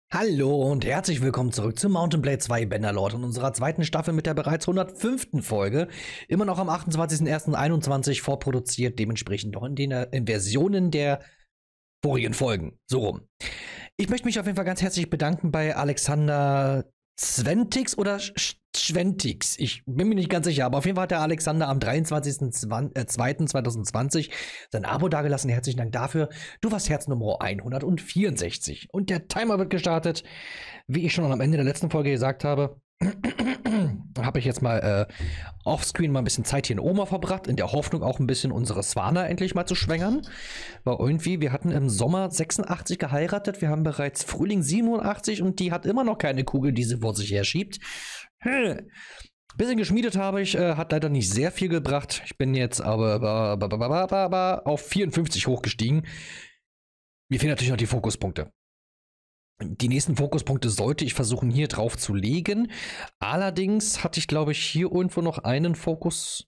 Hallo und herzlich willkommen zurück zu Mount & Blade 2 Bannerlord und unserer zweiten Staffel mit der bereits 105. Folge. Immer noch am 28.01.21 vorproduziert, dementsprechend noch in Versionen der vorigen Folgen. So rum. Ich möchte mich auf jeden Fall ganz herzlich bedanken bei Alexander Zwentix oder Schwentix. Ich bin mir nicht ganz sicher, aber auf jeden Fall hat der Alexander am 23.02.2020 sein Abo dagelassen. Herzlichen Dank dafür. Du warst Herz Nummer 164. Und der Timer wird gestartet. Wie ich schon am Ende der letzten Folge gesagt habe, habe ich jetzt mal offscreen mal ein bisschen Zeit hier in Oma verbracht, in der Hoffnung auch ein bisschen unsere Swana endlich mal zu schwängern. Weil irgendwie, wir hatten im Sommer 86 geheiratet, wir haben bereits Frühling 87 und die hat immer noch keine Kugel, die sie vor sich her schiebt. Bisschen geschmiedet habe ich, hat leider nicht sehr viel gebracht. Ich bin jetzt aber auf 54 hochgestiegen. Mir fehlen natürlich noch die Fokuspunkte. Die nächsten Fokuspunkte sollte ich versuchen, hier drauf zu legen. Allerdings hatte ich, glaube ich, hier irgendwo noch einen Fokus.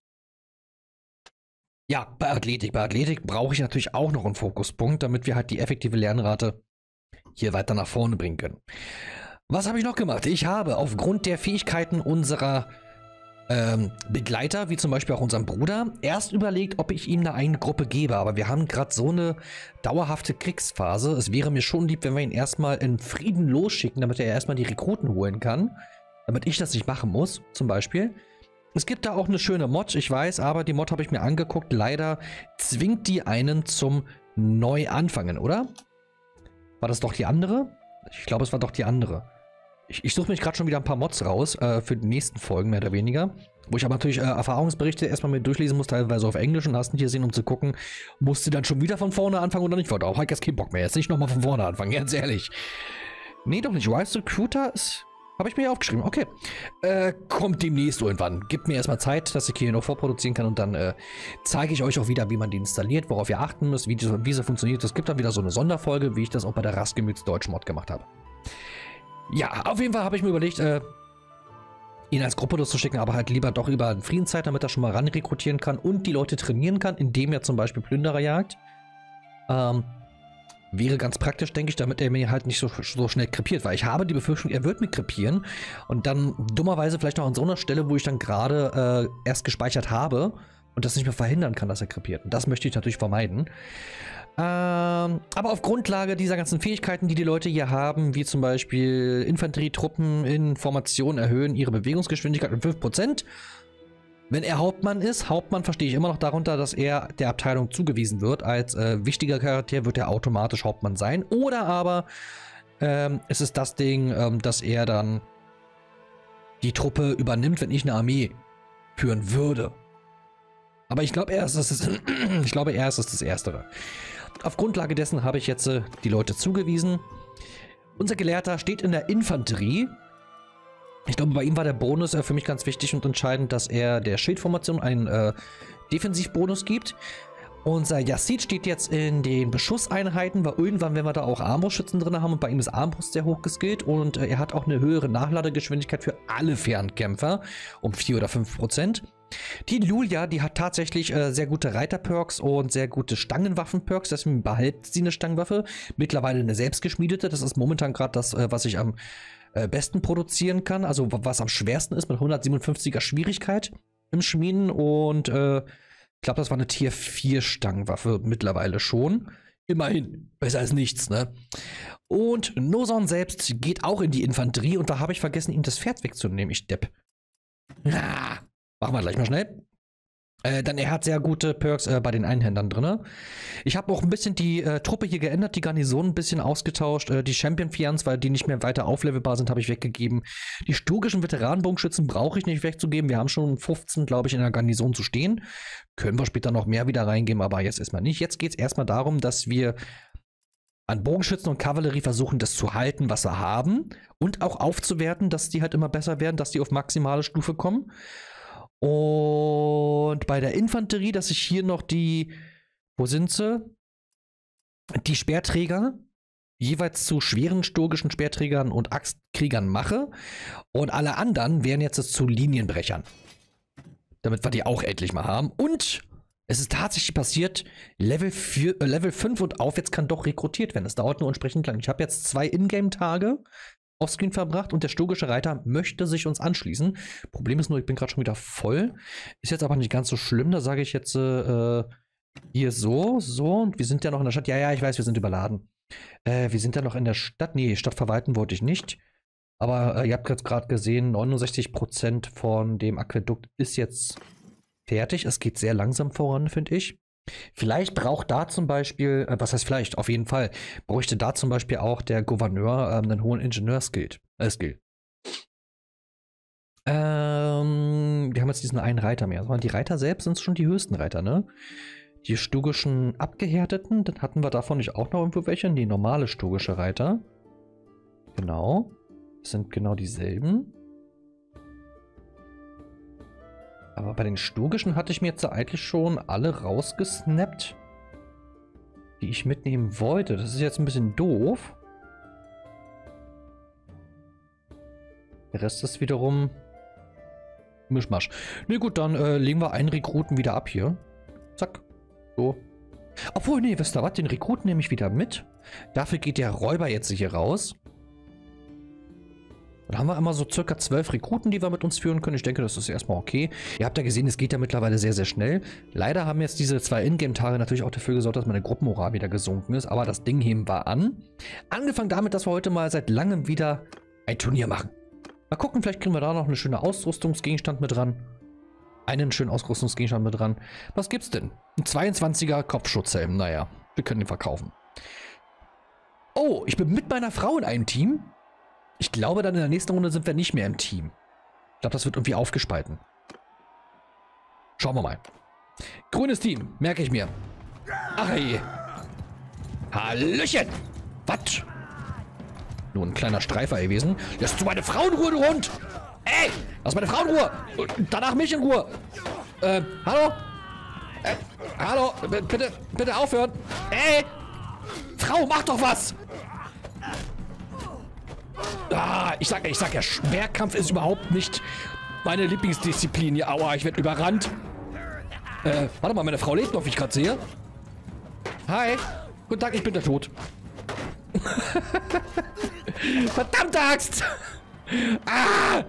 Ja, bei Athletik. Bei Athletik brauche ich natürlich auch noch einen Fokuspunkt, damit wir halt die effektive Lernrate hier weiter nach vorne bringen können. Was habe ich noch gemacht? Ich habe aufgrund der Fähigkeiten unserer Begleiter, wie zum Beispiel auch unserem Bruder, erst überlegt, ob ich ihm eine eigene Gruppe gebe. Aber wir haben gerade so eine dauerhafte Kriegsphase. Es wäre mir schon lieb, wenn wir ihn erstmal in Frieden losschicken, damit er erstmal die Rekruten holen kann. Damit ich das nicht machen muss, zum Beispiel. Es gibt da auch eine schöne Mod, ich weiß, aber die Mod habe ich mir angeguckt. Leider zwingt die einen zum Neuanfangen, oder? War das doch die andere? Ich glaube, es war doch die andere. Ich suche mich gerade schon wieder ein paar Mods raus für die nächsten Folgen, mehr oder weniger. Wo ich aber natürlich Erfahrungsberichte erstmal mit durchlesen muss, teilweise auf Englisch und hast nicht gesehen, um zu gucken, musst du dann schon wieder von vorne anfangen oder nicht. Ich habe jetzt keinen Bock mehr, jetzt nicht nochmal von vorne anfangen, ganz ehrlich. Nee, doch nicht. Rise Recruiter ist. Habe ich mir aufgeschrieben, okay. Kommt demnächst irgendwann. Gibt mir erstmal Zeit, dass ich hier noch vorproduzieren kann und dann zeige ich euch auch wieder, wie man die installiert, worauf ihr achten müsst, wie sie funktioniert. Es gibt dann wieder so eine Sonderfolge, wie ich das auch bei der Rastgemüts Deutsch Mod gemacht habe. Ja, auf jeden Fall habe ich mir überlegt, ihn als Gruppe loszuschicken, aber halt lieber doch über eine Friedenszeit, damit er schon mal ran rekrutieren kann und die Leute trainieren kann, indem er zum Beispiel Plünderer jagt. Wäre ganz praktisch, denke ich, damit er mir halt nicht so schnell krepiert, weil ich habe die Befürchtung, er wird mir krepieren und dann dummerweise vielleicht noch an so einer Stelle, wo ich dann gerade erst gespeichert habe und das nicht mehr verhindern kann, dass er krepiert. Und das möchte ich natürlich vermeiden. Aber auf Grundlage dieser ganzen Fähigkeiten, die die Leute hier haben, wie zum Beispiel Infanterietruppen in Formation erhöhen ihre Bewegungsgeschwindigkeit um 5%. Wenn er Hauptmann ist, Hauptmann verstehe ich immer noch darunter, dass er der Abteilung zugewiesen wird. Als wichtiger Charakter wird er automatisch Hauptmann sein. Oder aber es ist das Ding, dass er dann die Truppe übernimmt, wenn ich eine Armee führen würde. Aber ich glaube, er ist das Erstere. Auf Grundlage dessen habe ich jetzt die Leute zugewiesen. Unser Gelehrter steht in der Infanterie. Ich glaube, bei ihm war der Bonus für mich ganz wichtig und entscheidend, dass er der Schildformation einen Defensivbonus gibt. Unser Yassid steht jetzt in den Beschusseinheiten, weil irgendwann werden wir da auch Armbrustschützen drin haben und bei ihm ist Armbrust sehr hoch geskillt und er hat auch eine höhere Nachladegeschwindigkeit für alle Fernkämpfer um 4 oder 5%. Die Lulia, die hat tatsächlich sehr gute Reiter-Perks und sehr gute Stangenwaffen-Perks, deswegen behält sie eine Stangenwaffe. Mittlerweile eine selbstgeschmiedete, das ist momentan gerade das, was ich am besten produzieren kann, also was am schwersten ist mit 157er Schwierigkeit im Schmieden und ich glaube, das war eine Tier 4 Stangenwaffe mittlerweile schon. Immerhin, besser als nichts, ne? Und Noson selbst geht auch in die Infanterie und da habe ich vergessen, ihm das Pferd wegzunehmen, ich Depp. Ja, machen wir gleich mal schnell. Dann er hat sehr gute Perks bei den Einhändern drin. Ich habe auch ein bisschen die Truppe hier geändert, die Garnison ein bisschen ausgetauscht. Die Champion-Fians, weil die nicht mehr weiter auflevelbar sind, habe ich weggegeben. Die sturgischen Veteranenbogenschützen brauche ich nicht wegzugeben. Wir haben schon 15, glaube ich, in der Garnison zu stehen. Können wir später noch mehr wieder reingeben, aber jetzt erstmal nicht. Jetzt geht es erstmal darum, dass wir an Bogenschützen und Kavallerie versuchen, das zu halten, was wir haben. Und auch aufzuwerten, dass die halt immer besser werden, dass die auf maximale Stufe kommen. Und bei der Infanterie, dass ich hier noch die, wo sind sie? Die Speerträger jeweils zu schweren sturgischen Speerträgern und Axtkriegern mache. Und alle anderen wären jetzt zu Linienbrechern. Damit wir die auch endlich mal haben. Und Es ist tatsächlich passiert, Level 5 und aufwärts kann doch rekrutiert werden. Es dauert nur entsprechend lang. Ich habe jetzt 2 Ingame-Tage offscreen verbracht und der stogische Reiter möchte sich uns anschließen. Problem ist nur, ich bin gerade schon wieder voll. Ist jetzt aber nicht ganz so schlimm. Da sage ich jetzt hier so und wir sind ja noch in der Stadt. Ja, ich weiß, wir sind überladen. Wir sind ja noch in der Stadt. Nee, Stadt verwalten wollte ich nicht. Aber ihr habt jetzt gerade gesehen, 69% von dem Aquädukt ist jetzt fertig. Es geht sehr langsam voran, finde ich. Vielleicht braucht da zum Beispiel, was heißt vielleicht, auf jeden Fall, bräuchte da zum Beispiel auch der Gouverneur einen hohen Ingenieur-Skill. Wir haben jetzt diesen einen Reiter mehr. Die Reiter selbst sind schon die höchsten Reiter, ne? Die stugischen Abgehärteten, dann hatten wir davon nicht auch noch irgendwo welche? Die normale stugische Reiter. Genau. Das sind genau dieselben. Aber bei den Stugischen hatte ich mir jetzt eigentlich schon alle rausgesnappt, die ich mitnehmen wollte. Das ist jetzt ein bisschen doof. Der Rest ist wiederum Mischmasch. Ne gut, dann legen wir einen Rekruten wieder ab hier. Zack. So. Obwohl, nee, wisst ihr was? Den Rekruten nehme ich wieder mit. Dafür geht der Räuber jetzt hier raus. Dann haben wir immer so circa 12 Rekruten, die wir mit uns führen können. Ich denke, das ist erstmal okay. Ihr habt ja gesehen, es geht ja mittlerweile sehr, sehr schnell. Leider haben jetzt diese 2 Ingame-Tage natürlich auch dafür gesorgt, dass meine Gruppenmoral wieder gesunken ist. Aber das Ding heben wir an. Angefangen damit, dass wir heute mal seit langem wieder ein Turnier machen. Mal gucken, vielleicht kriegen wir da noch eine schöne Ausrüstungsgegenstand mit dran. Einen schönen Ausrüstungsgegenstand mit dran. Was gibt's denn? Ein 22er Kopfschutzhelm. Naja, wir können den verkaufen. Oh, ich bin mit meiner Frau in einem Team. Ich glaube, dann in der nächsten Runde sind wir nicht mehr im Team. Ich glaube, das wird irgendwie aufgespalten. Schauen wir mal. Grünes Team, merke ich mir. Ach hey. Hallöchen. Was? Nur ein kleiner Streifer gewesen. Lässt du meine Frau in Ruhe, du Hund? Ey, lass meine Frau in Ruhe. Und danach mich in Ruhe. Hallo? Hallo, bitte aufhören. Ey, Frau, mach doch was. Ah, ich sag ja, Speerkampf ist überhaupt nicht meine Lieblingsdisziplin. Ja, aua, ich werde überrannt. Warte mal, meine Frau lebt noch, wie ich gerade sehe. Hi. Guten Tag, ich bin der Tod. Verdammte Axt! Ah!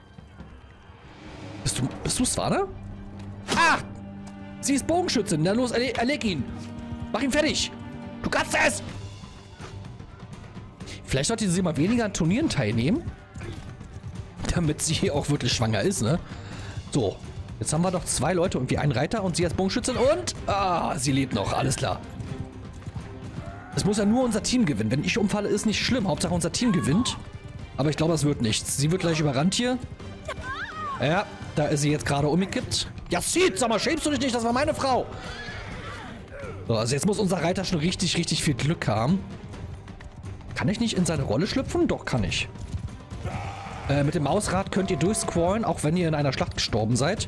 Bist du Swana? Ah! Sie ist Bogenschützin. Na los, erleg ihn. Mach ihn fertig. Du kannst es! Vielleicht sollte sie mal weniger an Turnieren teilnehmen. Damit sie hier auch wirklich schwanger ist, ne? So. Jetzt haben wir doch 2 Leute und wie einen Reiter und sie als Bogenschützin und... Ah, sie lebt noch. Alles klar. Es muss ja nur unser Team gewinnen. Wenn ich umfalle, ist nicht schlimm. Hauptsache unser Team gewinnt. Aber ich glaube, das wird nichts. Sie wird gleich überrannt hier. Ja, da ist sie jetzt gerade umgekippt. Ja, Seed, sag mal, schämst du dich nicht? Das war meine Frau. So, also jetzt muss unser Reiter schon richtig, richtig viel Glück haben. Kann ich nicht in seine Rolle schlüpfen? Doch, kann ich. Mit dem Mausrad könnt ihr durchscrollen, auch wenn ihr in einer Schlacht gestorben seid.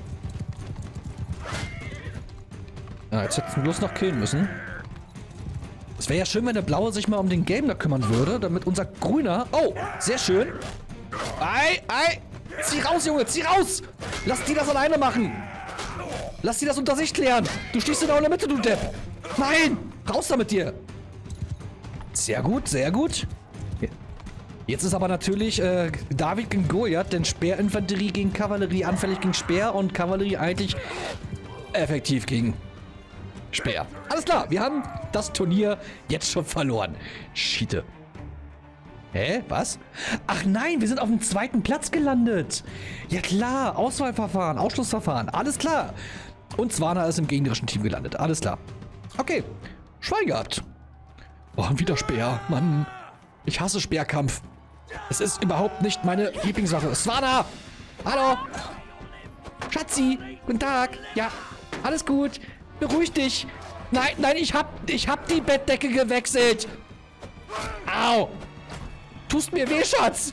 Ja, jetzt hätten wir bloß noch killen müssen. Es wäre ja schön, wenn der Blaue sich mal um den Gelben da kümmern würde, damit unser Grüner... Oh, sehr schön. Ei. Zieh raus, Junge, zieh raus. Lass die das alleine machen. Lass die das unter sich klären. Du stehst in der Mitte, du Depp. Nein, raus da mit dir. Sehr gut, sehr gut. Jetzt ist aber natürlich David gegen Goliath, denn Speerinfanterie gegen Kavallerie anfällig gegen Speer und Kavallerie eigentlich effektiv gegen Speer. Alles klar, wir haben das Turnier jetzt schon verloren. Schiete. Hä? Was? Ach nein, wir sind auf dem 2. Platz gelandet. Ja klar, Auswahlverfahren, Ausschlussverfahren, alles klar. Und Swana ist im gegnerischen Team gelandet, alles klar. Okay, Schwein gehabt. Oh, wieder Speer, Mann. Ich hasse Speerkampf. Es ist überhaupt nicht meine Lieblingswaffe. Swana! Hallo! Schatzi! Guten Tag! Ja, alles gut. Beruhig dich. Nein, ich hab die Bettdecke gewechselt. Au! Tust mir weh, Schatz!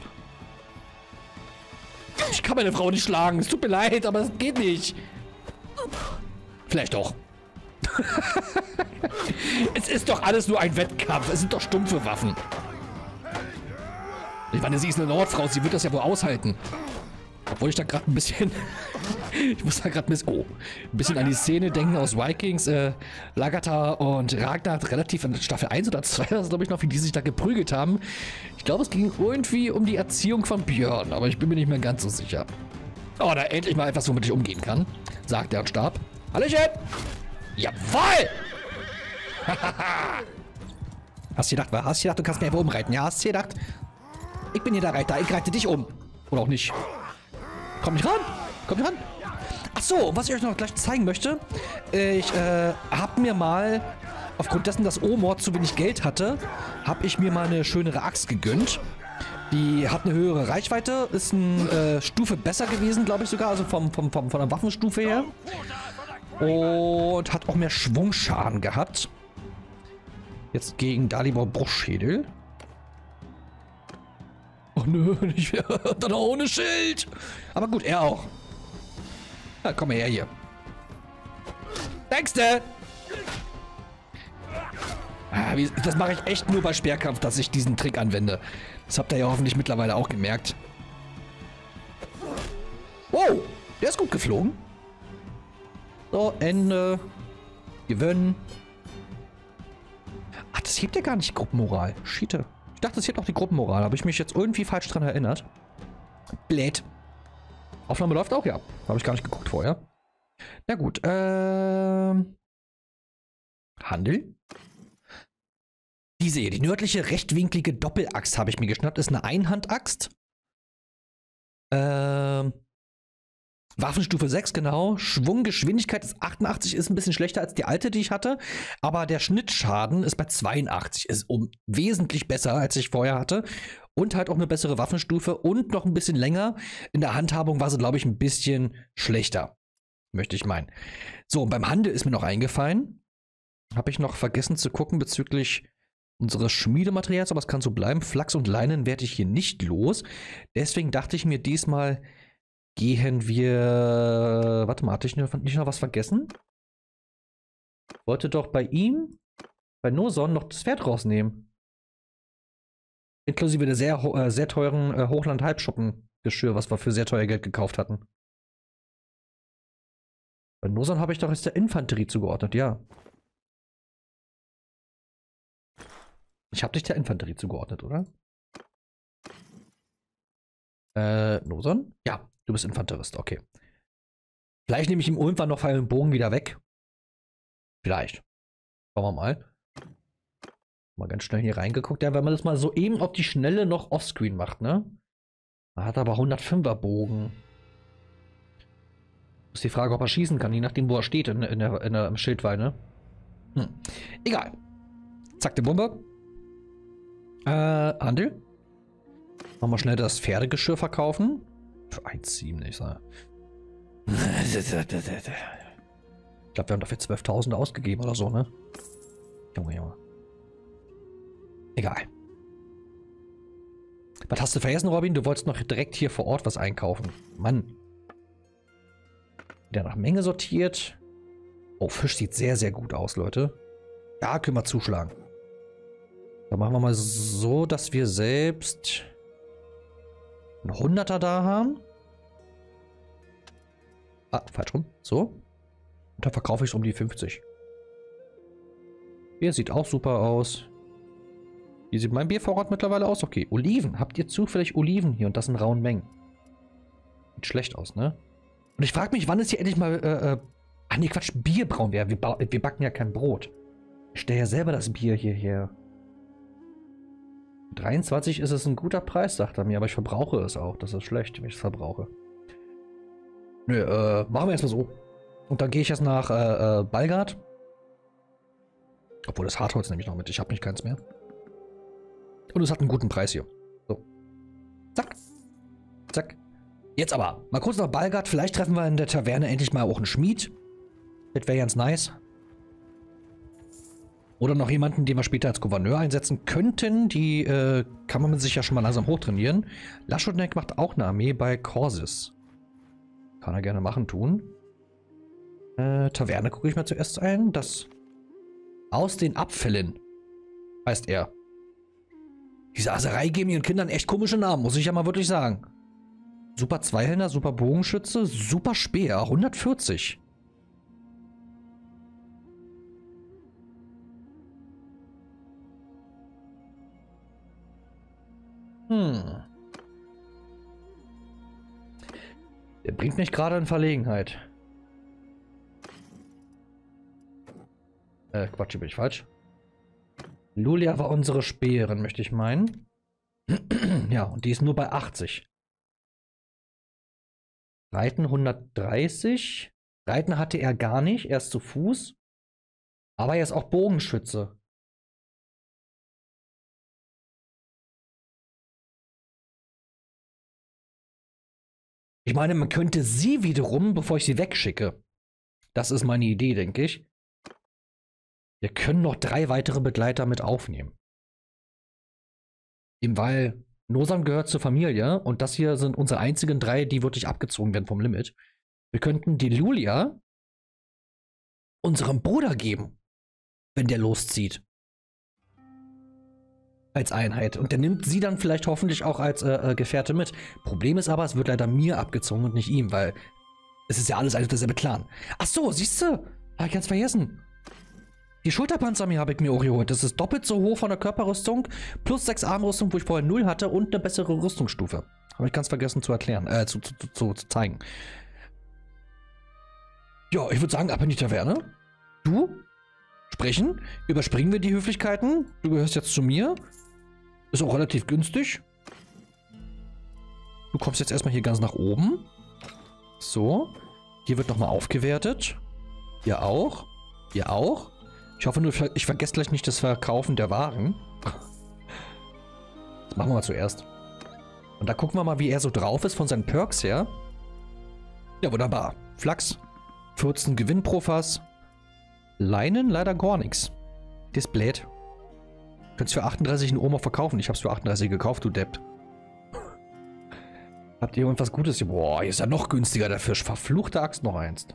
Ich kann meine Frau nicht schlagen. Es tut mir leid, aber es geht nicht. Vielleicht doch. Es ist doch alles nur ein Wettkampf. Es sind doch stumpfe Waffen. Ich meine, sie ist eine Nordfrau. Sie wird das ja wohl aushalten. Obwohl ich da gerade ein bisschen Ich muss da gerade ein bisschen an die Szene denken aus Vikings. Lagertha und Ragnar relativ in Staffel 1 oder 2, das glaube ich noch, wie die sich da geprügelt haben. Ich glaube, es ging irgendwie um die Erziehung von Björn, aber ich bin mir nicht mehr ganz so sicher. Oh, da endlich mal etwas, womit ich umgehen kann, sagt er und starb. Hallöchen! Jawoll! Hast du gedacht, was? Hast du gedacht, du kannst mir einfach umreiten? Ja, hast du gedacht? Ich bin hier der Reiter, ich reite dich um. Oder auch nicht. Komm nicht ran! Komm nicht ran! Ach so, was ich euch noch gleich zeigen möchte. Ich habe mir mal, aufgrund dessen, dass Omor zu wenig Geld hatte, habe ich mir mal eine schönere Axt gegönnt. Die hat eine höhere Reichweite, ist eine Stufe besser gewesen, glaube ich sogar, also von der Waffenstufe her. Und hat auch mehr Schwungschaden gehabt. Jetzt gegen Dalibor Bruchschädel. Oh nö, nicht mehr. Dann auch ohne Schild. Aber gut, er auch. Na, komm her hier. Denkste! Das mache ich echt nur bei Speerkampf, dass ich diesen Trick anwende. Das habt ihr ja hoffentlich mittlerweile auch gemerkt. Wow, der ist gut geflogen. So, Ende. Gewinnen. Ach, das hebt ja gar nicht die Gruppenmoral. Schiete. Ich dachte, das hebt auch die Gruppenmoral. Habe ich mich jetzt irgendwie falsch dran erinnert. Blöd. Aufnahme läuft auch, ja. Habe ich gar nicht geguckt vorher. Na gut, Handel. Diese hier, die nördliche rechtwinklige Doppelaxt habe ich mir geschnappt. Ist eine Einhandaxt. Waffenstufe 6, genau. Schwunggeschwindigkeit ist 88, ist ein bisschen schlechter als die alte, die ich hatte. Aber der Schnittschaden ist bei 82. Ist wesentlich besser, als ich vorher hatte. Und halt auch eine bessere Waffenstufe und noch ein bisschen länger. In der Handhabung war sie, glaube ich, ein bisschen schlechter. Möchte ich meinen. So, und beim Handel ist mir noch eingefallen. Habe ich noch vergessen zu gucken bezüglich unseres Schmiedematerials, aber es kann so bleiben. Flachs und Leinen werde ich hier nicht los. Deswegen dachte ich mir diesmal, gehen wir... Warte mal, hatte ich nicht noch was vergessen? Wollte doch bei ihm, bei Noson, noch das Pferd rausnehmen. Inklusive der sehr teuren Hochland-Halbschuppen-Geschirr, was wir für sehr teuer Geld gekauft hatten. Bei Noson habe ich doch jetzt der Infanterie zugeordnet, ja. Ich habe dich der Infanterie zugeordnet, oder? Noson? Ja, du bist Infanterist, okay. Vielleicht nehme ich ihm irgendwann noch Pfeil und Bogen wieder weg. Vielleicht. Schauen wir mal. Mal ganz schnell hier reingeguckt. Ja, wenn man das mal so eben auf die Schnelle noch offscreen macht, ne? Er hat aber 105er Bogen. Ist die Frage, ob er schießen kann, je nachdem, wo er steht im Schildweih, ne? Egal. Zack, die Bombe. Handel. Machen wir schnell das Pferdegeschirr verkaufen. Für 1,7, ich sage. Ich glaube, wir haben dafür 12.000 ausgegeben oder so, ne? Junge, Junge. Egal. Was hast du vergessen, Robin? Du wolltest noch direkt hier vor Ort was einkaufen. Mann. Wieder nach Menge sortiert. Oh, Fisch sieht sehr, sehr gut aus, Leute. Ja, können wir zuschlagen. Dann machen wir mal so, dass wir selbst einen 100er da haben. Ah, falsch rum. So. Und dann verkaufe ich es um die 50. Hier sieht auch super aus. Wie sieht mein Biervorrat mittlerweile aus? Okay, Oliven. Habt ihr zufällig Oliven hier? Und das in rauen Mengen. Sieht schlecht aus, ne? Und ich frage mich, wann ist hier endlich mal, ach nee, Quatsch, Bier brauen wir. Wir backen ja kein Brot. Ich stelle ja selber das Bier hierher. 23 ist es ein guter Preis, sagt er mir, aber ich verbrauche es auch. Das ist schlecht, wenn ich es verbrauche. Nö, machen wir erstmal so. Und dann gehe ich jetzt nach Balgard. Obwohl, das Hartholz nehme ich noch mit. Ich habe nicht keins mehr. Und es hat einen guten Preis hier. So. Zack. Zack. Jetzt aber. Mal kurz nach Balgard. Vielleicht treffen wir in der Taverne endlich mal auch einen Schmied. Das wäre ganz nice. Oder noch jemanden, den wir später als Gouverneur einsetzen könnten. Die kann man sich ja schon mal langsam hochtrainieren. Laschodnek macht auch eine Armee bei Korsis. Kann er gerne machen, tun. Taverne gucke ich mal zuerst ein. Das aus den Abfällen heißt er. Diese Aserei geben ihren Kindern echt komische Namen, muss ich ja mal wirklich sagen. Super Zweihänder, super Bogenschütze, super Speer, 140. Der bringt mich gerade in Verlegenheit. Quatsch, hier bin ich falsch. Lulia war unsere Speerin, möchte ich meinen. Ja, und die ist nur bei 80. Reiten 130. Reiten hatte er gar nicht, er ist zu Fuß. Aber er ist auch Bogenschütze. Ich meine, man könnte sie wiederum, bevor ich sie wegschicke. Das ist meine Idee, denke ich. Wir können noch 3 weitere Begleiter mit aufnehmen. Eben weil Nosam gehört zur Familie und das hier sind unsere einzigen 3, die wirklich abgezogen werden vom Limit. Wir könnten die Lulia unserem Bruder geben, wenn der loszieht. Als Einheit. Und der nimmt sie dann vielleicht hoffentlich auch als Gefährte mit. Problem ist aber, es wird leider mir abgezogen und nicht ihm, weil es ist ja alles derselbe Clan. Ach so, siehst du? Hab ich ganz vergessen. Die Schulterpanzerarmee habe ich mir auch geholt. Das ist doppelt so hoch von der Körperrüstung, plus 6 Armrüstung, wo ich vorher 0 hatte und eine bessere Rüstungsstufe. Habe ich ganz vergessen zu erklären, zu zeigen. Ja, ich würde sagen, ab in die Taverne. Du? Sprechen? Überspringen wir die Höflichkeiten? Du gehörst jetzt zu mir. Ist auch relativ günstig. Du kommst jetzt erstmal hier ganz nach oben. So. Hier wird nochmal aufgewertet. Hier auch. Hier auch. Ich hoffe nur, ich vergesse gleich nicht das Verkaufen der Waren. Das machen wir mal zuerst. Und da gucken wir mal, wie er so drauf ist von seinen Perks her. Ja, wunderbar. Flachs. 14 Gewinn pro Fass. Leinen leider gar nichts. Das ist blöd. Du könntest für 38 einen Oma verkaufen. Ich hab's für 38 gekauft, du Depp. Habt ihr irgendwas Gutes hier? Boah, hier ist ja noch günstiger der Fisch. Verfluchte Axt noch eins.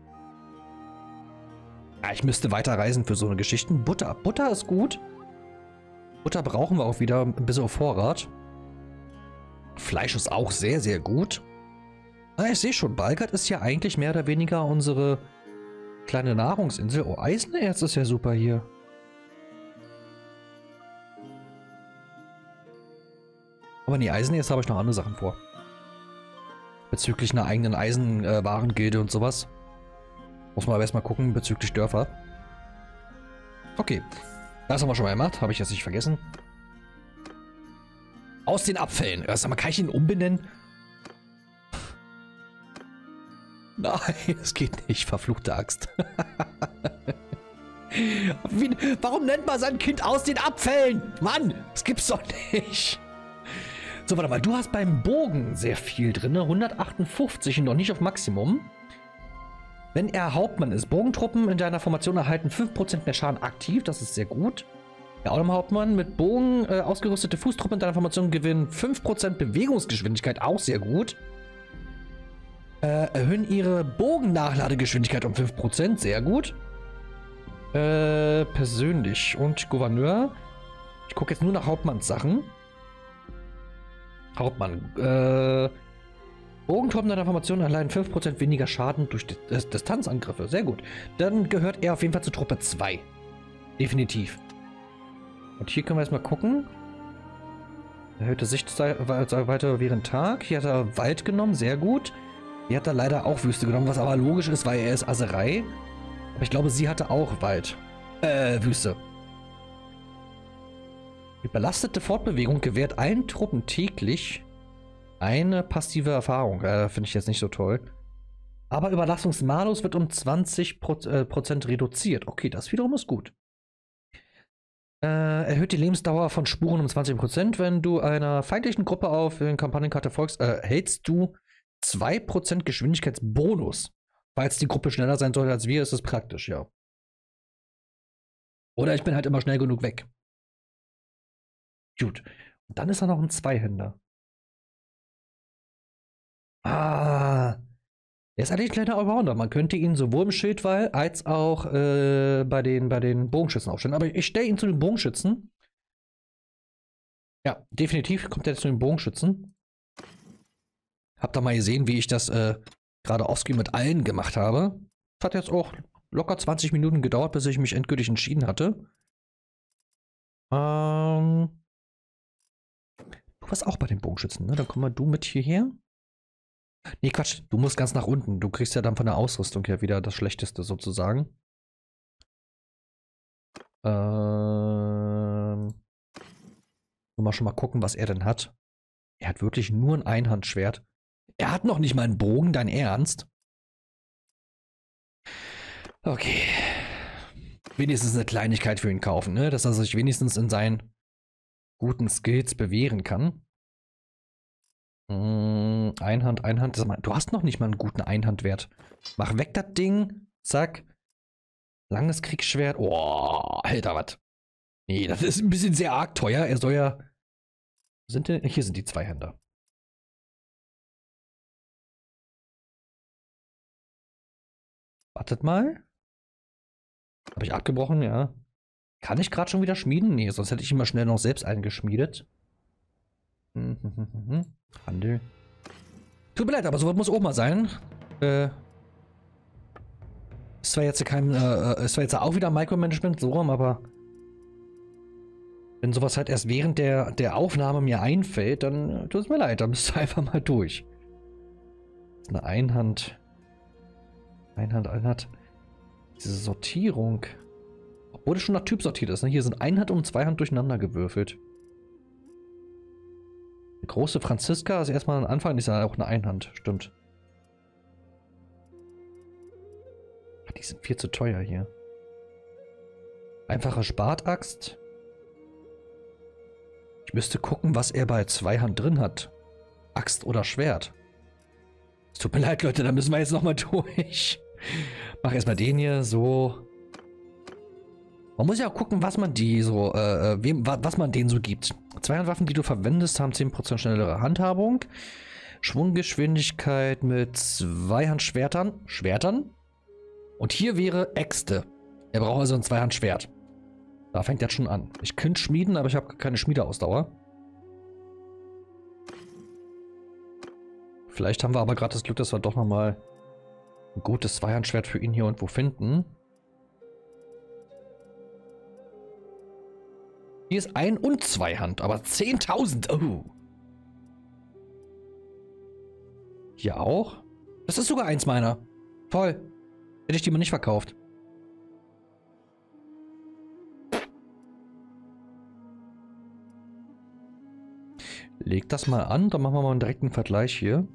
Ja, ich müsste weiter reisen für so eine Geschichten. Butter. Butter ist gut. Butter brauchen wir auch wieder ein bisschen auf Vorrat. Fleisch ist auch sehr, sehr gut. Ah, ich sehe schon, Balgat ist ja eigentlich mehr oder weniger unsere kleine Nahrungsinsel. Oh, Eisenerz ist ja super hier. Aber nee, Eisenerz habe ich noch andere Sachen vor. Bezüglich einer eigenen Eisenwarengilde und sowas. Muss man aber erstmal gucken bezüglich Dörfer. Okay. Das haben wir schon mal gemacht. Habe ich jetzt nicht vergessen. Aus den Abfällen. Sag mal, kann ich ihn umbenennen? Nein, es geht nicht. Verfluchte Axt. Warum nennt man sein Kind aus den Abfällen? Mann, das gibt's doch nicht. So, warte mal. Du hast beim Bogen sehr viel drin. 158 und noch nicht auf Maximum. Wenn er Hauptmann ist, Bogentruppen in deiner Formation erhalten 5% mehr Schaden aktiv. Das ist sehr gut. Der Hauptmann mit Bogen ausgerüstete Fußtruppen in deiner Formation gewinnen 5% Bewegungsgeschwindigkeit. Auch sehr gut. Erhöhen ihre Bogennachladegeschwindigkeit um 5%. Sehr gut. Persönlich und Gouverneur. Ich gucke jetzt nur nach Hauptmannssachen. Hauptmann. Bogentruppen deiner Formation erleiden 5% weniger Schaden durch Distanzangriffe. Sehr gut. Dann gehört er auf jeden Fall zur Truppe 2. Definitiv. Und hier können wir erstmal gucken. Erhöhte Sichtweite während Tag. Hier hat er Wald genommen. Sehr gut. Hier hat er leider auch Wüste genommen, was aber logisch ist, weil er ist Aserei. Aber ich glaube, sie hatte auch Wald. Wüste. Überlastete Fortbewegung gewährt allen Truppen täglich eine passive Erfahrung. Finde ich jetzt nicht so toll. Aber Überlastungsmalus wird um 20% reduziert. Okay, das wiederum ist gut. Erhöht die Lebensdauer von Spuren um 20%. Wenn du einer feindlichen Gruppe auf den Kampagnenkarte folgst, hältst du 2% Geschwindigkeitsbonus. Falls die Gruppe schneller sein sollte als wir, ist es praktisch, ja. Oder ich bin halt immer schnell genug weg. Gut. Und dann ist da noch ein Zweihänder. Ah. Der ist eigentlich ein kleiner Allrounder. Man könnte ihn sowohl im Schildwall als auch bei den Bogenschützen aufstellen. Aber ich stelle ihn zu den Bogenschützen. Ja, definitiv kommt er zu den Bogenschützen. Habt ihr mal gesehen, wie ich das gerade offscreen mit allen gemacht habe. Das hat jetzt auch locker 20 Minuten gedauert, bis ich mich endgültig entschieden hatte. Du warst auch bei den Bogenschützen, ne? Dann komm mal du mit hierher. Nee, Quatsch, du musst ganz nach unten. Du kriegst ja dann von der Ausrüstung her wieder das Schlechteste sozusagen. Nur mal schon mal gucken, was er denn hat. Er hat wirklich nur ein Einhandschwert. Er hat noch nicht mal einen Bogen, dein Ernst? Okay. Wenigstens eine Kleinigkeit für ihn kaufen, ne? Dass er sich wenigstens in seinen guten Skills bewähren kann. Einhand. Du hast noch nicht mal einen guten Einhandwert. Mach weg das Ding. Zack. Langes Kriegsschwert. Oh, Alter, was? Nee, das ist ein bisschen sehr arg teuer. Er soll ja... Hier sind die Zweihänder. Wartet mal. Habe ich abgebrochen, ja. Kann ich gerade schon wieder schmieden? Nee, sonst hätte ich immer schnell noch selbst einen geschmiedet. Handel. Tut mir leid, aber sowas muss auch mal sein. Ist zwar jetzt auch wieder Micromanagement, so rum, aber wenn sowas halt erst während der Aufnahme mir einfällt, dann tut es mir leid, dann bist du einfach mal durch. Eine Einhand. Einhand. Diese Sortierung. Obwohl es schon nach Typ sortiert ist, ne? Hier sind Einhand und Zweihand durcheinander gewürfelt. Die große Franziska ist erstmal ein Anfang, die ist ja auch eine Einhand, stimmt. Ach, die sind viel zu teuer hier. Einfache Spataxt. Ich müsste gucken, was er bei Zweihand drin hat. Axt oder Schwert. Es tut mir leid, Leute, da müssen wir jetzt nochmal durch. Mach erstmal den hier so. Man muss ja auch gucken, was man die so, was man denen so gibt. Zweihandwaffen, die du verwendest, haben 10% schnellere Handhabung. Schwunggeschwindigkeit mit Zweihandschwertern. Und hier wäre Äxte. Er braucht also ein Zweihandschwert. Da fängt jetzt schon an. Ich könnte schmieden, aber ich habe keine Schmiedeausdauer. Vielleicht haben wir aber gerade das Glück, dass wir doch nochmal ein gutes Zweihandschwert für ihn hier irgendwo finden. Hier ist Ein- und Zweihand, aber 10.000. Oh. Hier auch? Das ist sogar eins meiner. Toll. Hätte ich die mal nicht verkauft. Leg das mal an, dann machen wir mal einen direkten Vergleich hier.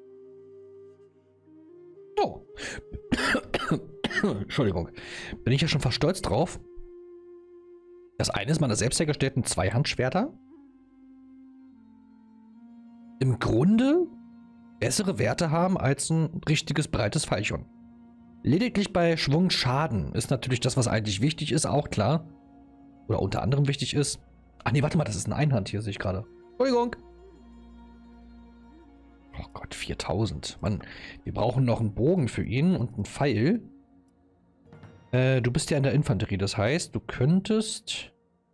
So. Entschuldigung. Bin ich ja schon fast stolz drauf. Das eine ist meine selbst hergestellten Zweihandschwerter. Im Grunde bessere Werte haben als ein richtiges breites Pfeilchen. Lediglich bei Schwungschaden ist natürlich das, was eigentlich wichtig ist, auch klar. Oder unter anderem wichtig ist. Ach nee, warte mal, das ist eine Einhand hier, sehe ich gerade. Entschuldigung. Oh Gott, 4000. Mann, wir brauchen noch einen Bogen für ihn und einen Pfeil. Du bist ja in der Infanterie, das heißt, du könntest...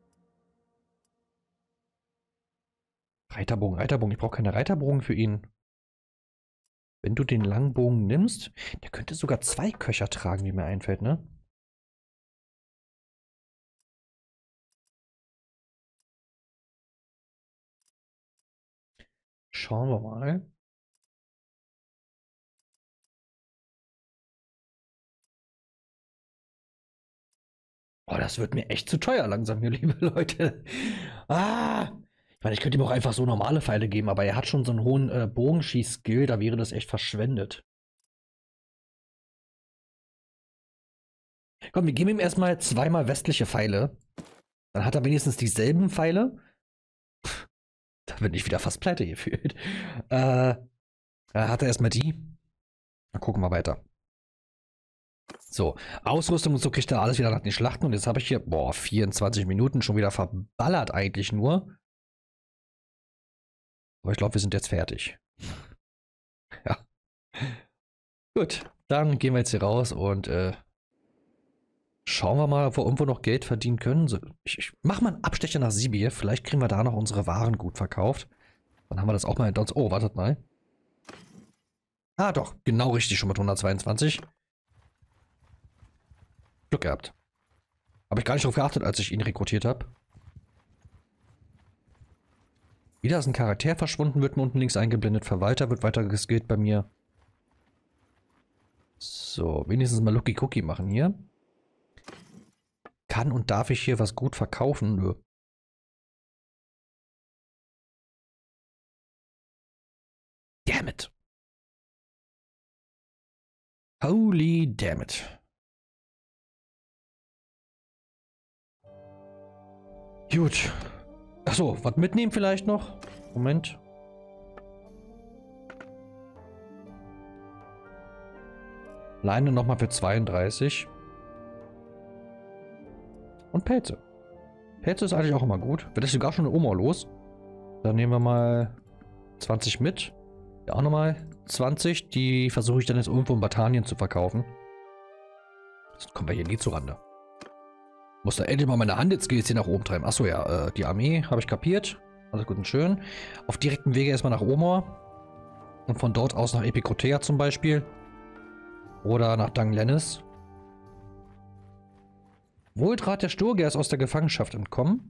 Reiterbogen. Ich brauche keine Reiterbogen für ihn. Wenn du den Langbogen nimmst, der könnte sogar 2 Köcher tragen, wie mir einfällt, ne? Schauen wir mal. Oh, das wird mir echt zu teuer langsam hier, liebe Leute. Ah! Ich meine, ich könnte ihm auch einfach so normale Pfeile geben, aber er hat schon so einen hohen Bogenschieß-Skill, da wäre das echt verschwendet. Komm, wir geben ihm erstmal 2-mal westliche Pfeile. Dann hat er wenigstens dieselben Pfeile. Da bin ich wieder fast pleite gefühlt. Hat er erstmal die. Dann gucken wir weiter. So, Ausrüstung und so kriegt er alles wieder nach den Schlachten. Und jetzt habe ich hier, 24 Minuten schon wieder verballert eigentlich nur. Aber ich glaube, wir sind jetzt fertig. Ja. Gut, dann gehen wir jetzt hier raus und schauen wir mal, ob wir irgendwo noch Geld verdienen können. So, ich mach mal einen Abstecher nach Sibir. Vielleicht kriegen wir da noch unsere Waren gut verkauft. Dann haben wir das auch mal hinter uns. Oh, wartet mal. Ah, doch, genau richtig schon mit 122. Glück gehabt. Habe ich gar nicht drauf geachtet, als ich ihn rekrutiert habe. Wieder ist ein Charakter verschwunden, wird mir unten links eingeblendet. Verwalter wird weiter geskillt bei mir. So, wenigstens mal Lucky Cookie machen hier. Kann und darf ich hier was gut verkaufen? Nö. Damn it. Holy damn it. Gut. Achso, was mitnehmen vielleicht noch? Moment. Leine nochmal für 32. Und Pelze. Pelze ist eigentlich auch immer gut. Wird das sogar schon eine Oma los? Dann nehmen wir mal 20 mit. Ja, auch nochmal 20. Die versuche ich dann jetzt irgendwo in Batanien zu verkaufen. Sonst kommen wir hier nie zurande. Muss da endlich mal meine Handelsskills hier nach oben treiben. Achso, ja, die Armee habe ich kapiert. Alles gut und schön. Auf direktem Wege erstmal nach Omor. Und von dort aus nach Epikrotea zum Beispiel. Oder nach Danglennis. Wohltrat der Sturger ist aus der Gefangenschaft entkommen.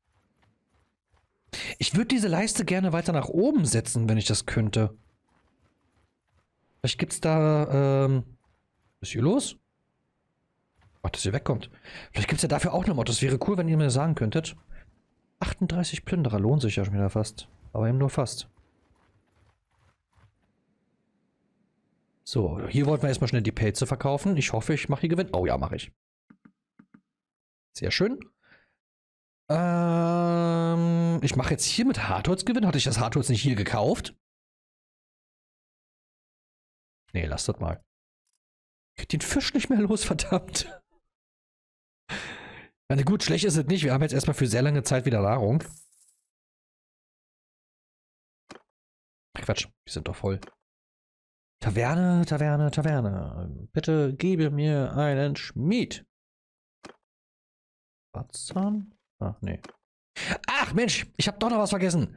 Ich würde diese Leiste gerne weiter nach oben setzen, wenn ich das könnte. Vielleicht gibt es da, was ist hier los? Ach, dass ihr wegkommt. Vielleicht gibt es ja dafür auch eine Mod. Das wäre cool, wenn ihr mir sagen könntet. 38 Plünderer lohnt sich ja schon wieder fast. Aber eben nur fast. So, hier wollten wir erstmal schnell die Pelze verkaufen. Ich hoffe, ich mache die Gewinn. Oh ja, mache ich. Sehr schön. Ich mache jetzt hier mit Hartholz Gewinn. Hatte ich das Hartholz nicht hier gekauft? Nee, lasst das mal. Ich krieg den Fisch nicht mehr los, verdammt. Na gut, schlecht ist es nicht. Wir haben jetzt erstmal für sehr lange Zeit wieder Nahrung. Quatsch, wir sind doch voll. Taverne, Taverne, Taverne. Bitte gebe mir einen Schmied. Batzahn? Ach, nee. Ach, Mensch, ich habe doch noch was vergessen.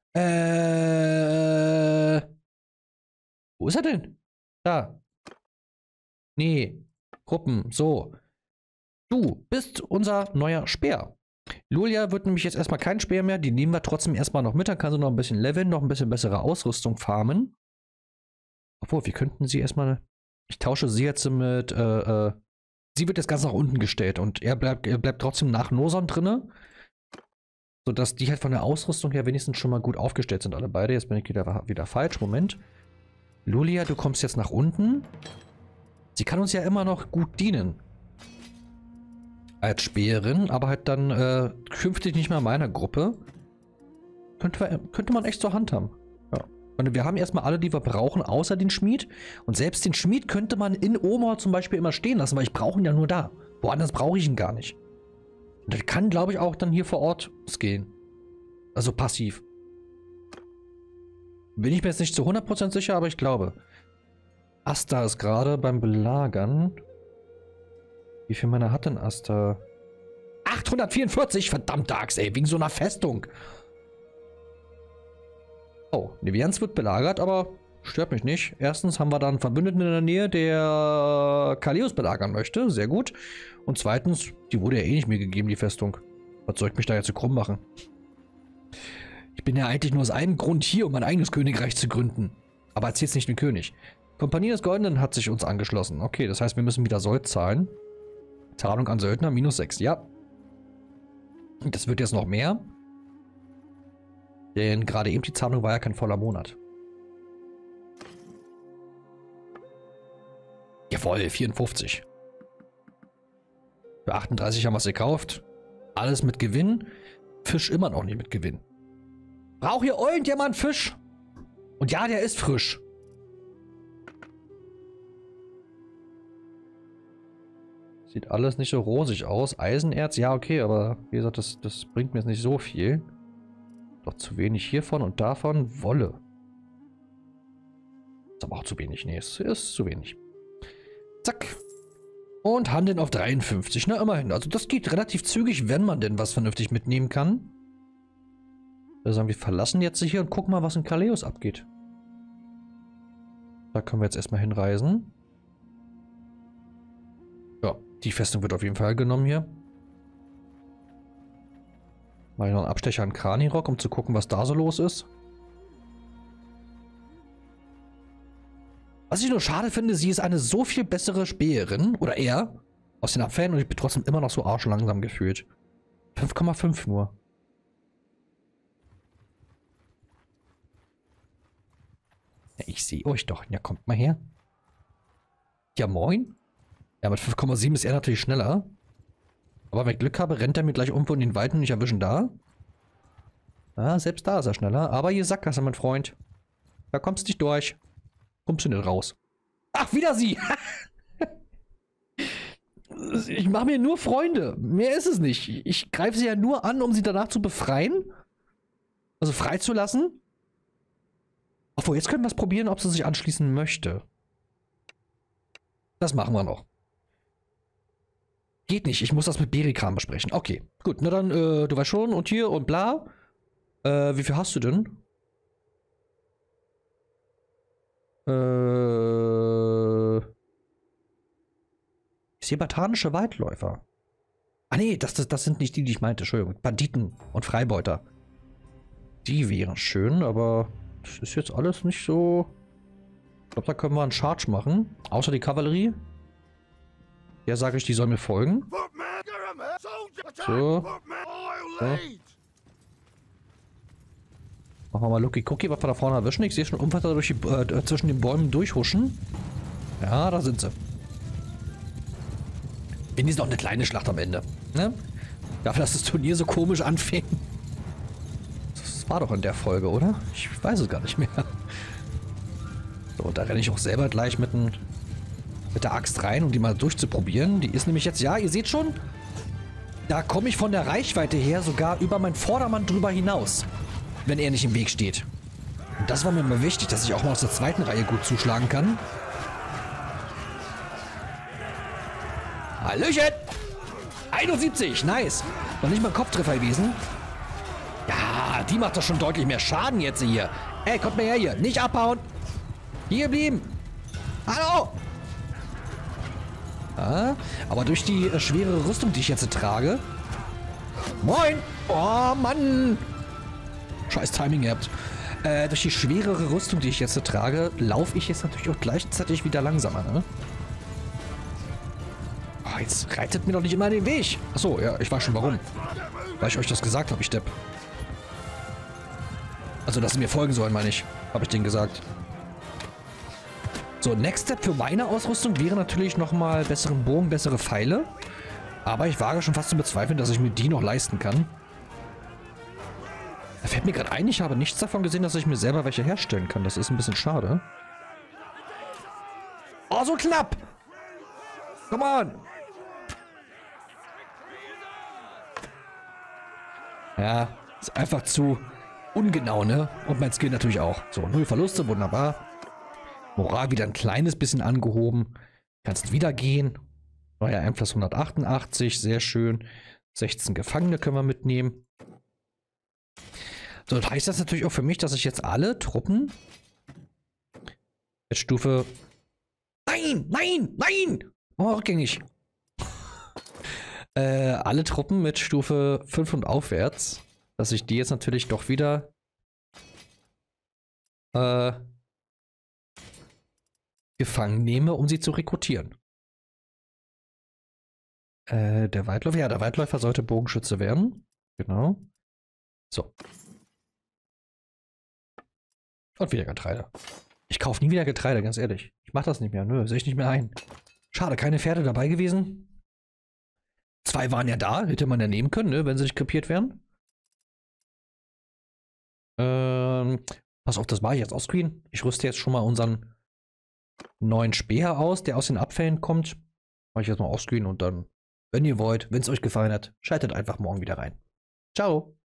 Wo ist er denn? Da. Nee. Gruppen, so. Du bist unser neuer Speer. Lulia wird nämlich jetzt erstmal kein Speer mehr. Die nehmen wir trotzdem erstmal noch mit. Dann kann sie noch ein bisschen leveln, noch ein bisschen bessere Ausrüstung farmen. Obwohl, wir könnten sie erstmal... Ich tausche sie jetzt mit... sie wird jetzt ganz nach unten gestellt und er bleibt trotzdem nach Noson drinne. Sodass die halt von der Ausrüstung her wenigstens schon mal gut aufgestellt sind, alle beide. Jetzt bin ich wieder falsch. Moment. Lulia, du kommst jetzt nach unten. Sie kann uns ja immer noch gut dienen. Als Speerin, aber halt dann künftig nicht mehr in meiner Gruppe. Könnte man echt zur Hand haben. Ja. Und wir haben erstmal alle, die wir brauchen, außer den Schmied. Und selbst den Schmied könnte man in Omor zum Beispiel immer stehen lassen, weil ich brauche ihn ja nur da. Woanders brauche ich ihn gar nicht. Und der kann, glaube ich, auch dann hier vor Ort skillen. Also passiv. Bin ich mir jetzt nicht zu 100% sicher, aber ich glaube. Asta ist gerade beim Belagern. Wie viel Männer hat denn Asta? 844, verdammte Axt, ey, wegen so einer Festung. Oh, Nevians wird belagert, aber stört mich nicht. Erstens haben wir da einen Verbündeten in der Nähe, der Kalius belagern möchte. Sehr gut. Und zweitens, die wurde ja eh nicht mir gegeben, die Festung. Was soll ich mich da jetzt so krumm machen? Ich bin ja eigentlich nur aus einem Grund hier, um mein eigenes Königreich zu gründen. Aber als jetzt nicht den König. Kompanie des Goldenen hat sich uns angeschlossen. Okay, das heißt, wir müssen wieder Sold zahlen. Zahlung an Söldner, -6, ja. Das wird jetzt noch mehr. Denn gerade eben die Zahlung war ja kein voller Monat. Jawohl, 54. Für 38 haben wir es gekauft. Alles mit Gewinn. Fisch immer noch nicht mit Gewinn. Braucht hier irgendjemand Fisch? Und ja, der ist frisch. Sieht alles nicht so rosig aus. Eisenerz, ja okay, aber wie gesagt, das bringt mir jetzt nicht so viel. Doch zu wenig hiervon und davon. Wolle. Ist aber auch zu wenig. Nee, es ist zu wenig. Zack. Und Handeln auf 53. Na, immerhin. Also das geht relativ zügig, wenn man denn was vernünftig mitnehmen kann. Wir sagen, wir verlassen jetzt hier und gucken mal, was in Kaleos abgeht. Da können wir jetzt erstmal hinreisen. Ja, die Festung wird auf jeden Fall genommen hier. Mal noch einen Abstecher an Kranirok, um zu gucken, was da so los ist. Was ich nur schade finde, sie ist eine so viel bessere Späherin, oder er, aus den Abfällen, und ich bin trotzdem immer noch so arschlangsam gefühlt. 5,5 nur. Ja, ich sehe euch doch. Ja, kommt mal her. Ja, moin. Ja, mit 5,7 ist er natürlich schneller. Aber wenn ich Glück habe, rennt er mir gleich irgendwo in den Wald und ich erwische ihn da. Ja, selbst da ist er schneller. Aber hier Sackgasse, mein Freund. Da kommst du nicht durch. Kommst du nicht raus. Ach, wieder sie! Ich mache mir nur Freunde. Mehr ist es nicht. Ich greife sie ja nur an, um sie danach zu befreien. Also freizulassen. Obwohl, jetzt können wir es probieren, ob sie sich anschließen möchte. Das machen wir noch. Geht nicht, ich muss das mit Berikram besprechen. Okay, gut, na dann, du weißt schon, und hier und bla. Wie viel hast du denn? Ich sehe batanische Waldläufer. Ah nee, das sind nicht die ich meinte, Entschuldigung. Banditen und Freibeuter. Die wären schön, aber das ist jetzt alles nicht so... Ich glaube, da können wir einen Charge machen. Außer die Kavallerie. Der sage ich, die soll mir folgen. So. Machen wir mal Lucky Cookie, was wir da vorne erwischen. Ich sehe schon Unwetter durch die, zwischen den Bäumen durchhuschen. Ja, da sind sie. Irgendwie ist noch eine kleine Schlacht am Ende. Ne? Dafür, dass das Turnier so komisch anfing. Das war doch in der Folge, oder? Ich weiß es gar nicht mehr. So, da renne ich auch selber gleich mit der Axt rein, um die mal durchzuprobieren. Die ist nämlich jetzt, ja, ihr seht schon, da komme ich von der Reichweite her sogar über meinen Vordermann drüber hinaus, wenn er nicht im Weg steht. Und das war mir immer wichtig, dass ich auch mal aus der zweiten Reihe gut zuschlagen kann. Hallöchen! 71, nice. Noch nicht mal ein Kopftreffer gewesen. Ja, die macht doch schon deutlich mehr Schaden jetzt hier. Ey, kommt mal her hier. Nicht abhauen. Hier blieben. Hallo! Ja, aber durch die schwere Rüstung, die ich jetzt trage... Moin! Oh, Mann! Scheiß Timing gehabt. Durch die schwerere Rüstung, die ich jetzt trage, laufe ich jetzt natürlich auch gleichzeitig wieder langsamer, ne? Oh, jetzt reitet mir doch nicht immer den Weg. Achso, ja, ich weiß schon warum. Weil ich euch das gesagt habe, ich Depp. Also, dass sie mir folgen sollen, meine ich. Habe ich denen gesagt. So, Next Step für meine Ausrüstung wäre natürlich nochmal besseren Bogen, bessere Pfeile. Aber ich wage schon fast zu bezweifeln, dass ich mir die noch leisten kann. Da fällt mir gerade ein, ich habe nichts davon gesehen, dass ich mir selber welche herstellen kann. Das ist ein bisschen schade. Oh, so knapp! Come on! Ja, ist einfach zu ungenau, ne? Und mein Skill natürlich auch. So, 0 Verluste, wunderbar. Moral wieder ein kleines bisschen angehoben. Kannst wieder gehen. Neuer Einfluss 188, sehr schön. 16 Gefangene können wir mitnehmen. So, das heißt das natürlich auch für mich, dass ich jetzt alle Truppen mit Stufe... Nein, nein, nein! Oh, rückgängig. Alle Truppen mit Stufe 5 und aufwärts, dass ich die jetzt natürlich doch wieder gefangen nehme, um sie zu rekrutieren. Der Waldläufer, ja, der Waldläufer sollte Bogenschütze werden. Genau. So. Und wieder Getreide. Ich kaufe nie wieder Getreide, ganz ehrlich. Ich mache das nicht mehr, nö, sehe ich nicht mehr ein. Schade, keine Pferde dabei gewesen. 2 waren ja da, hätte man ja nehmen können, ne, wenn sie nicht krepiert wären. Pass auf, das mache ich jetzt offscreen. Ich rüste jetzt schon mal unseren neuen Speer aus, der aus den Abfällen kommt. Mache ich jetzt mal offscreen und dann, wenn ihr wollt, wenn es euch gefallen hat, schaltet einfach morgen wieder rein. Ciao!